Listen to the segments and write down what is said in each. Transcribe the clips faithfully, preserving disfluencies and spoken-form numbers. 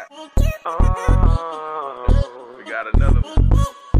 Oh, we got another one.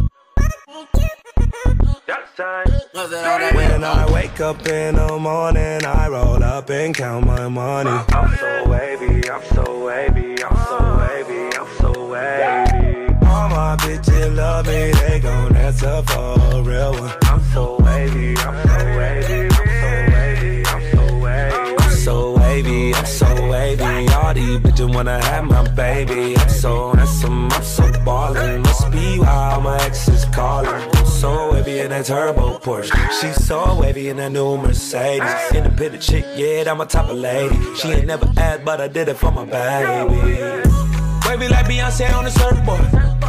That's time. When I wake up in the morning, I roll up and count my money. I'm so wavy, I'm so wavy, I'm so wavy, I'm so wavy. All my bitches love me, they gon' answer for a real one. I'm so wavy, I'm so wavy, I'm so wavy, I'm so wavy. I'm so wavy, I'm so wavy. All these bitches wanna have my baby. I'm so handsome, I'm so ballin'. Must be why all my exes callin'. I'm so wavy in that turbo Porsche. She's so wavy in that new Mercedes. Independent chick, yeah, I'm a type of lady. She ain't never asked, but I did it for my baby. Wavy like Beyonce on the surfboard.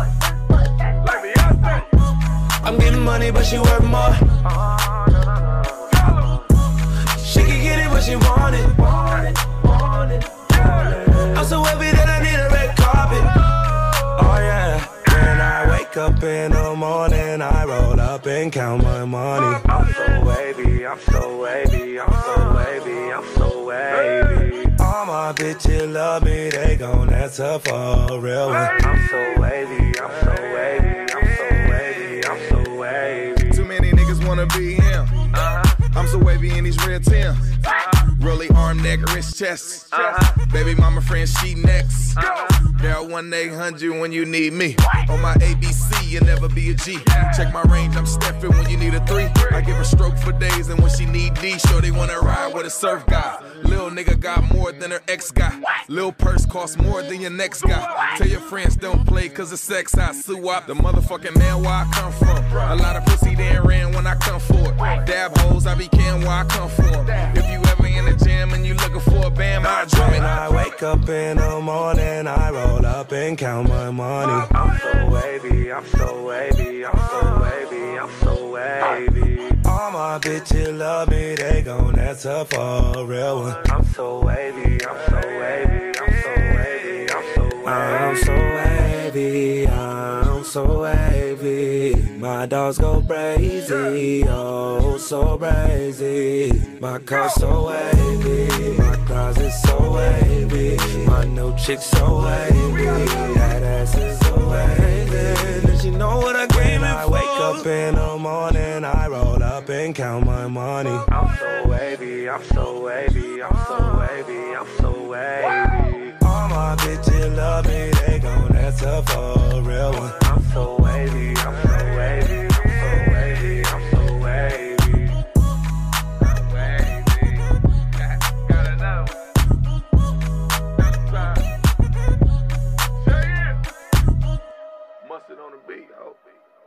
I'm getting money, but she worth more. She can get it, but she want it. I'm so wavy that I need a red carpet. Oh yeah. When I wake up in the morning, I roll up and count my money. I'm so wavy, I'm so wavy, I'm so wavy, I'm so wavy. All my bitches love me, they gon' answer for a real one. I'm so wavy, I'm so wavy, I'm so wavy, I'm so wavy. Too many niggas wanna be him. Uh-huh. I'm so wavy in these red Timbs. Uh-huh. Rolly arm, neck, wrist, chest. Uh-huh. Baby mama friend, she next. Uh-huh. Girl, one eight hundred when you need me. On my A B C, you never be a G. Check my range, I'm stepping when you need a three. I give her stroke for days, and when she need D, sure they wanna ride with a surf guy. Lil nigga got more than her ex guy. Lil purse costs more than your next guy. Tell your friends don't play cause of sex. I sue up the motherfucking man where I come from. A lot of pussy then ran when I come for it. Dab hoes, I be can where I come from. If you ever in the gym and you looking for a bam, I drum it. When I wake up in the morning, I roll up and count my money. I'm so wavy, I'm so wavy, I'm so wavy, I'm so wavy. All my bitches love me, they gon' answer for a real one. I'm so wavy, I'm so wavy, I'm so wavy, I'm so wavy. I'm so wavy, I'm so wavy. My dogs go crazy, oh so crazy. My car so wavy, my closet so wavy. My new chick so wavy, that ass is so wavy. And she know what I came in for. I wake up in the morning, I roll up and count my money. I'm so wavy, I'm so wavy, I'm so wavy, I'm so wavy. All my bitches love me, they gon' answer for a real one. I'm so wavy, I'm so wavy, I'm so wavy, I'm so wavy. Wavy. Got another one. That's time. Say it. Mustard on the beat, oh.